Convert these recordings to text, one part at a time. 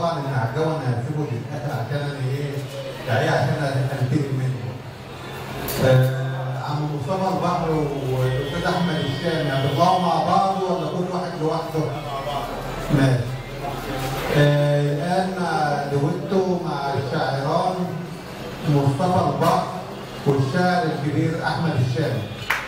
طبعا اللي هرجعه انا هسيبه للاخر عشان انا يعني عشان انتقل منه. عم مصطفى البحر والاستاذ احمد الشامي هتطلعوا مع بعض ولا كل واحد لوحده؟ مع بعض. ماشي. الان دويتو مع الشاعران مصطفى البحر والشاعر الكبير احمد الشامي.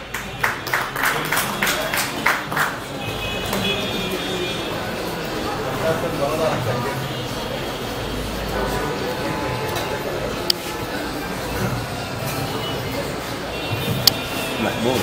محمود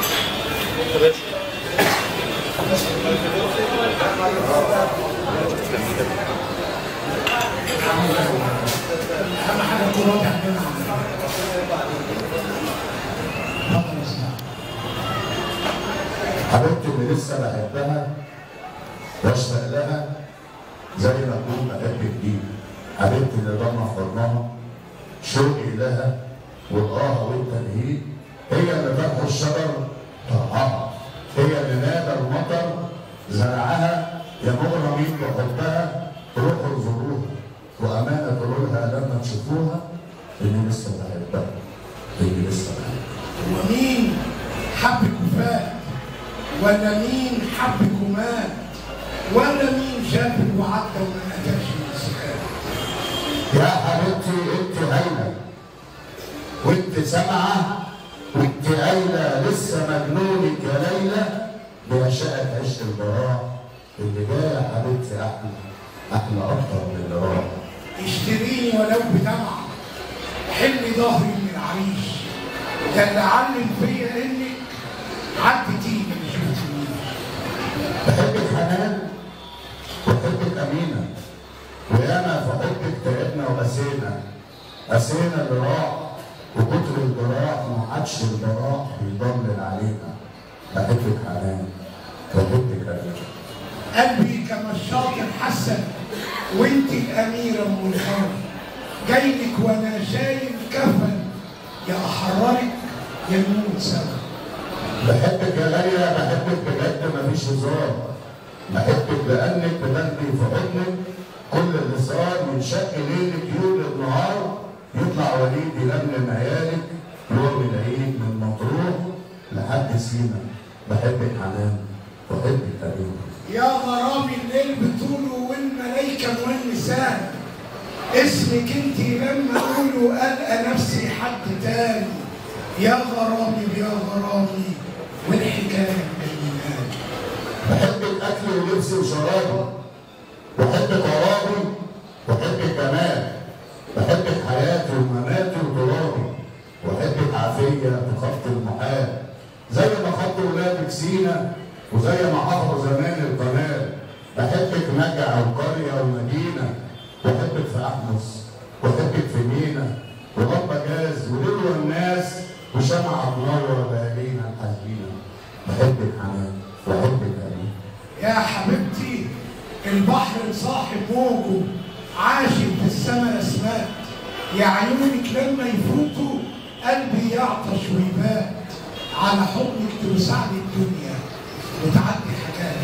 حبيبتي اللي لسه بحبها واشتاق لها زي ما اكون بحبك دي، حبيبتي اللي ضمه في حضنها شوقي لها والآه والتنهيد، هي اللي فتح الشجر طرحها، هي اللي نادى المطر زرعها، يا مغرمين بحبها روحوا زوروها وامانه تقولوا لها لما تشوفوها اني لسه بحبها، اني لسه بحبها. ومين حبك وفات؟ ولا مين حبك ومات؟ ولا مين شافك وعدى وما نتاش من السكات؟ يا حبيبتي انت هايله وانت سامعه وانت قايله لسه مجنونك يا ليلى بيعشقك عشق البراء، اللي جاي يا حبيبتي احلى اكتر من اللي راح. اشتريني ولو بدمعه حلي ظهري من العريش، ده اللي علم فيا انك عدتيني ما شفتنيش. بحبك حنان وبحبك امينه وياما في حبك تعبنا وقسينا اللي راح وكتر الجراح ما عادش الجراح بيضلل علينا. بحبك حنان وبحبك امينه. قلبي كمشاط الحسن وانت الاميره ام الخير، جايلك وانا شايل كفن يا احررك يا نموت سوا. بحبك يا غاليه بحبك بجد مفيش هزار، بحبك لانك بتاخدي في حضنك كل اللي صار ينشق ليلك يولد النهار، يطلع وليد يلملم عيالك يوم العيد من مطروح لحد سينا. بحبك حنان وبحبك امينه. يا غرامي الليل بطوله والملايكه والنسان، اسمك انت لما اقوله القى نفسي حد تاني. يا غرامي يا غرامي والحكايه بالميلاد. بحبك اكل ولبس وشرابي وبحبك عرابي وبحبك جمال، بحبك حياتي ومماتي وترابي وبحبك عافيه بخط المحال، زي ما خطوا ولادك سينا وزي ما حفروا زمان القناه. بحبك نجع وقريه ومدينه وبحبك في احمص وبحبك في مينا وغبه جاز وليل والناس وشمعة تنور ليالينا الحزينه. بحبك حنان وبحبك امين. يا حبيبتي البحر صاحب موجه عاشق في السما اسماك، يا عيونك لما يفوتوا قلبي يعطش ويبات، على حضنك توسعني الدنيا وتعدي حكايه.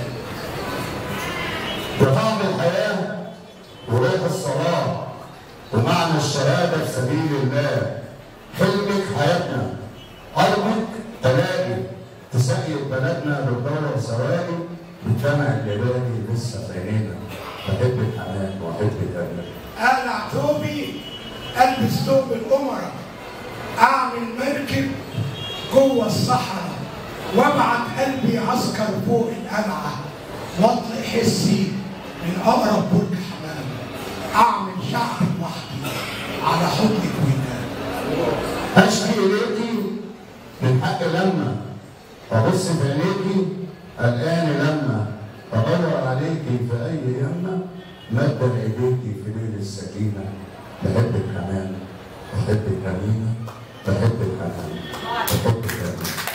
وطعم الحياه وريح الصلاه ومعنى الشهاده في سبيل الله، حلمك حياتنا ارضك تلاقي تسقي بلدنا بالدور ثواني بتجمع الليالي لسه في عينينا. بحبك حنان وبحبك امين. اقلع ثوبي البس ثوب الامراء، اعمل مركب جوه الصحراء وابعت قلبي عسكر فوق القلعه، واطلق حسي من اقرب برج حمام، اعمل شعب لوحدي على حضنك وينام. اشكي اليكي من حق لما ابص في عينيكي قلقان لما ادور عليكي في اي يمه مد ايديكي في ليل السكينه. بحبك حنان بحبك امينه بحبك حنان بحبك امينه.